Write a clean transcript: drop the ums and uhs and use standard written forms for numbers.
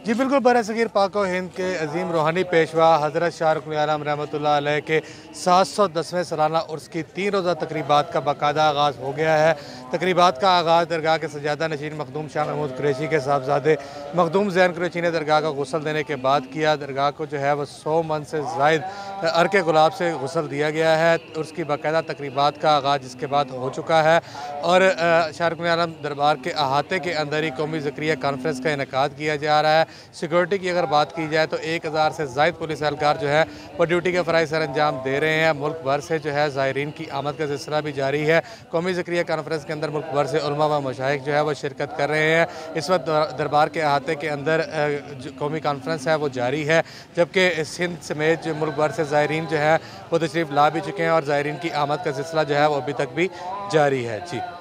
जी बिल्कुल, बरसगीर पाक व हिंद के अजीम रूहानी पेशवा हज़रत शाह रुकन-ए-आलम रहमतुल्लाह अलैह के 710वें सालाना उर्स की 3 रोज़ा तकरीबात का बाकायदा आगाज़ हो गया है। तकरीबात का आगाज़ दरगाह के सजादा नशीन मखदूम शाह महमूद कुरैशी के साहबजादे मखदूम ज़ैन कुरैशी ने दरगाह का गुस्ल देने के बाद किया। दरगाह को जो है वह 100 मन से ज़ायद अर्के गुलाब से गुस्ल दिया गया है। उर्स की बाकायदा तकरीबात का आगाज़ जिसके बाद हो चुका है और शाह रुकन-ए-आलम दरबार के अहाते के अंदर ही कौमी ज़िक्रिया कॉन्फ्रेंस का इनेकाद किया जा रहा है। सिक्योरिटी की अगर बात की जाए तो 1000 से ज़ायद पुलिस एहलकार जो है वो ड्यूटी के फ़राइज़ सर अंजाम दे रहे हैं। मुल्क भर से जो है ज़ायरीन की आमद का सिलसिला भी जारी है। कौमी ज़िक्रिया कॉन्फ्रेंस के अंदर मुल्क भर से उलमा व मशाइख जो है वो शिरकत कर रहे हैं। इस वक्त दरबार के अहाते के अंदर कौमी कॉन्फ्रेंस है वो जारी है, जबकि सिंध समेत जो मुल्क भर से ज़ायरीन जो है वो तशरीफ़ ला भी चुके हैं और ज़ायरीन की आमद का सिलसिला जो है वो अभी तक भी जारी है। जी।